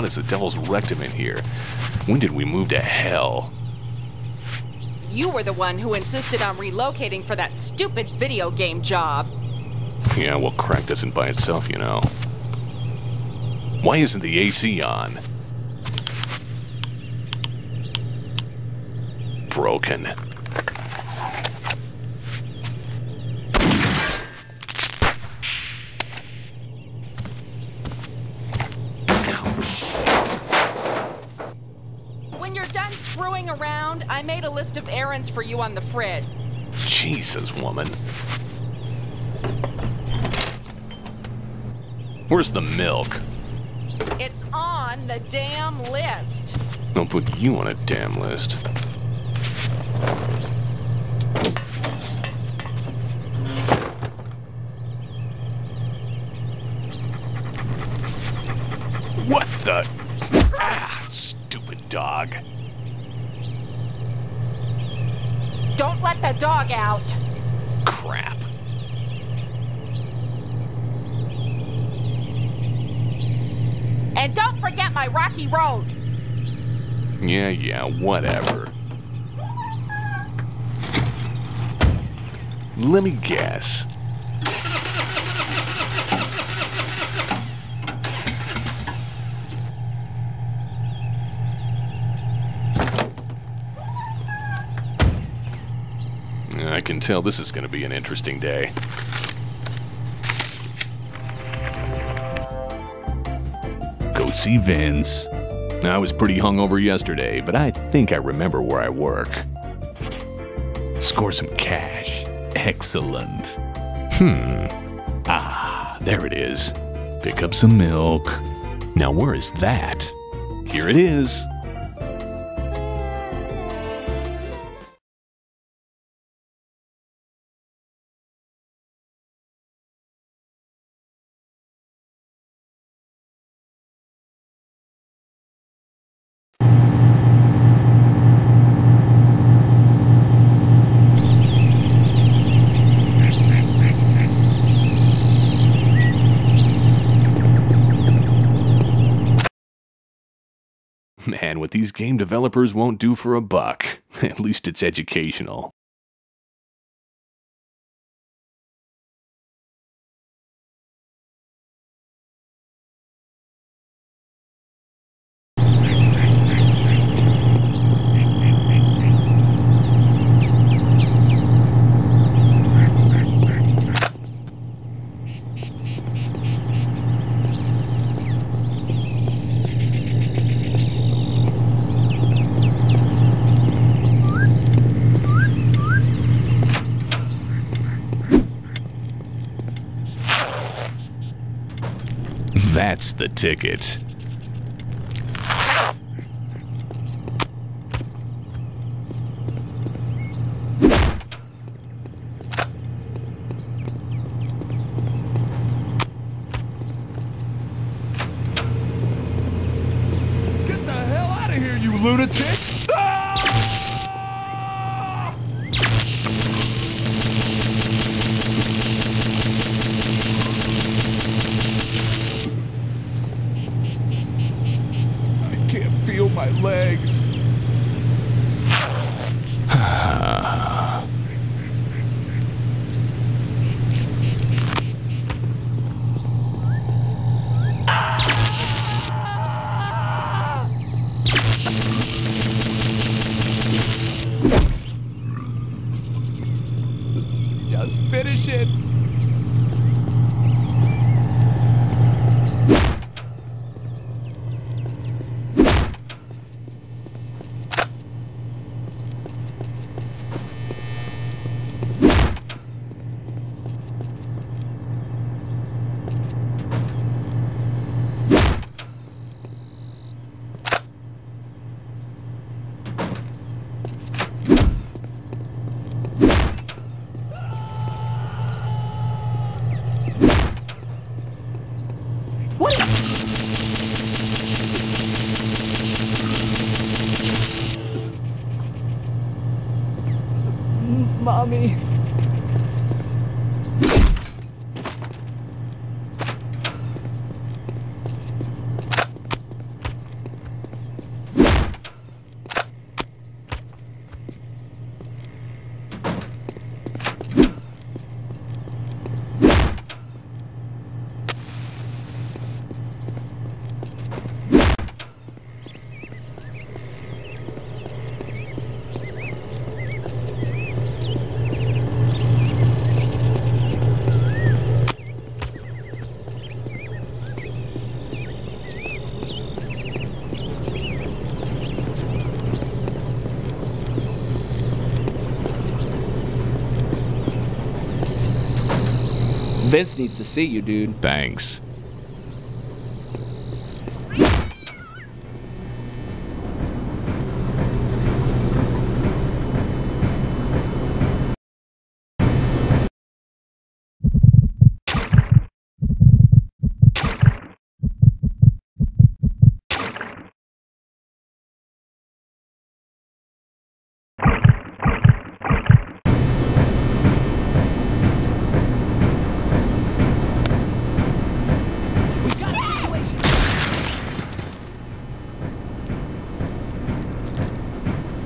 hot as the devil's rectum in here. When did we move to hell? You were the one who insisted on relocating for that stupid video game job. Yeah, well, crack doesn't by itself, you know. Why isn't the AC on? Broken. When you're done screwing around, I made a list of errands for you on the fridge. Jesus, woman. Where's the milk? It's on the damn list. Don't put you on a damn list. What the? Ah, stupid dog. Don't let the dog out. Crap. And don't forget my rocky road. Yeah, whatever. Let me guess. I can tell this is going to be an interesting day. Go see Vince. I was pretty hungover yesterday, but I think I remember where I work. Score some cash. Excellent. Ah, there it is. Pick up some milk. Now where is that? Here it is. Man, what these game developers won't do for a buck. At least it's educational. That's the ticket. Get the hell out of here, you lunatic! My legs. Just finish it. Mommy. Vince needs to see you, dude. Thanks.